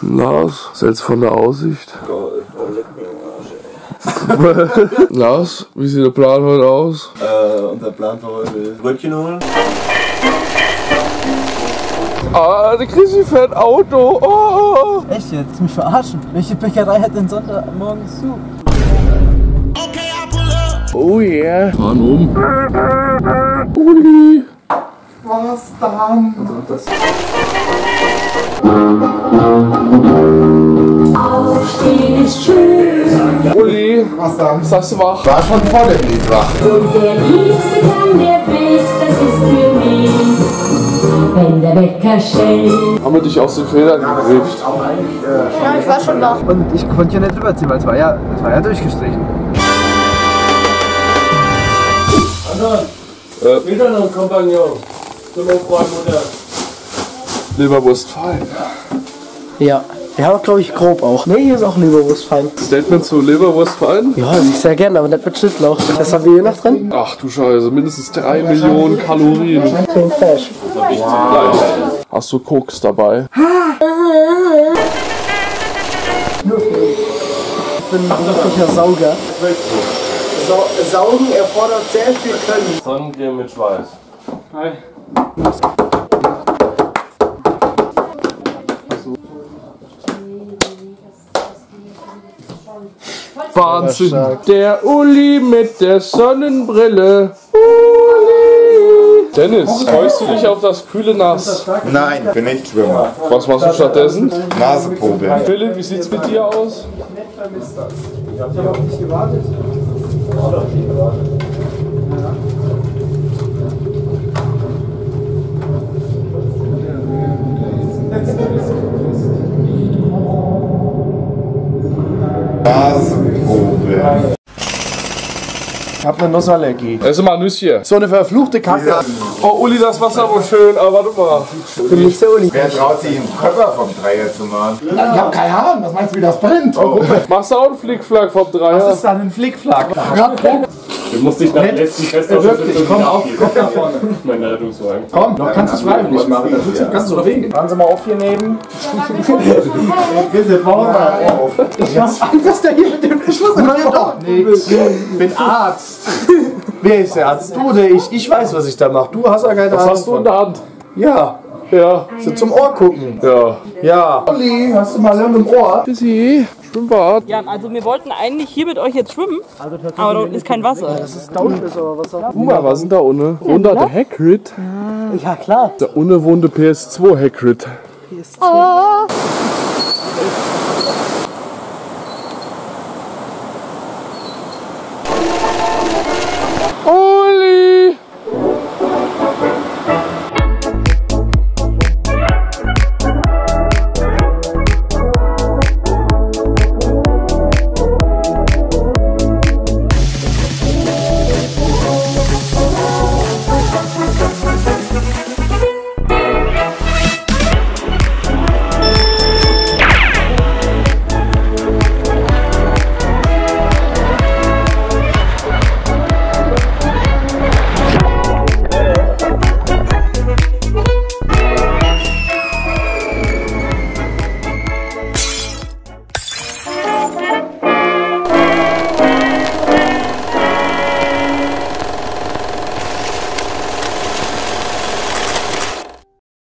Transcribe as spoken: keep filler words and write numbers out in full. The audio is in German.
Lars, selbst von der Aussicht. Geil, leck mir am Arsch, ey. Lars, wie sieht der Plan heute aus? Äh, unser Plan für heute ist Brötchen holen. Ah, der Chrissy fährt Auto. Oh. Echt jetzt? Willst du mich verarschen? Welche Bäckerei hat denn Sonntag morgens zu? Oh yeah. Fahren um. Uli. Was dann? Was ist das? Aufstehen ist schön. Uli. Was dann? Sagst du wach? War schon vor dem Lied wach. Und der Liebste kann der Beste, das ist für mich. Wenn der Wecker schellt. Haben wir dich aus den Federn gekriegt? Auch eigentlich, äh, Ja, ich war schon da. Und ich konnte ja nicht rüberziehen, weil es war ja, es war ja durchgestrichen. Anton, Äh. wieder noch ein Kompagnon. Zum Aufräumen, Leberwurst fein. Ja. Ja, glaube ich grob auch. Ne, hier ist auch Leberwurst fein. Statement zu Leberwurst fein? Ja, das ich sehr gerne, aber nicht mit Schnittlauch. Was haben wir hier noch drin? Ach du Scheiße, mindestens drei Millionen Kalorien. Creme Fraiche. Hast du Koks dabei? Ich bin ein beruflicher Sauger. Sa Saugen erfordert sehr viel Können. Sonnencreme mit Schweiß. Hi. Wahnsinn. Der Uli mit der Sonnenbrille. Uli. Dennis, freust du dich auf das kühle Nass? Nein, bin nicht Schwimmer. Was machst du stattdessen? Nasepobeln. Philipp, wie sieht's mit dir aus? Ich habe auf dich gewartet. Nasepobeln. Ich habe eine Nussallergie. Esse mal Nüsschen. So eine verfluchte Kacke. Oh, Uli, das Wasser aber schön. Aber warte mal. Bin nicht der Uli. Wer traut sich einen Körper vom Dreier zu machen? Ich habe keine Ahnung. Was meinst du, wie das brennt? Oh. Machst du auch einen Flickflack vom Dreier? Was ist dann ein Flickflack? Du musst dich nach der letzten Wirklich, komm auf, komm da vorne. Mein Rettungswagen. Komm, du kannst es freiwillig machen. Das tut ganz so weh. Fahren Sie mal auf hier neben. Bitte, bauen wir auf. Ich hab Angst, dass der hier mit dem Verschluss doch nichts. Ich bin Arzt. Wer ist der Arzt? Du oder ich? Ich weiß, was ich da mache. Du hast ja keine Ahnung. Was hast du in der Hand? Ja. Ja. So zum Ohr gucken. Ja. Ja. Olli, hast du mal im Ohr? Bussi. Schwimmbad. Ja, also wir wollten eigentlich hier mit euch jetzt schwimmen, aber da unten ist kein Wasser. Das ist Downhill oder was auch Guck mal, was ist denn da unten? Unter der Hagrid? Ja, klar. Der unten wohnt der P S zwei Hagrid. Hier ist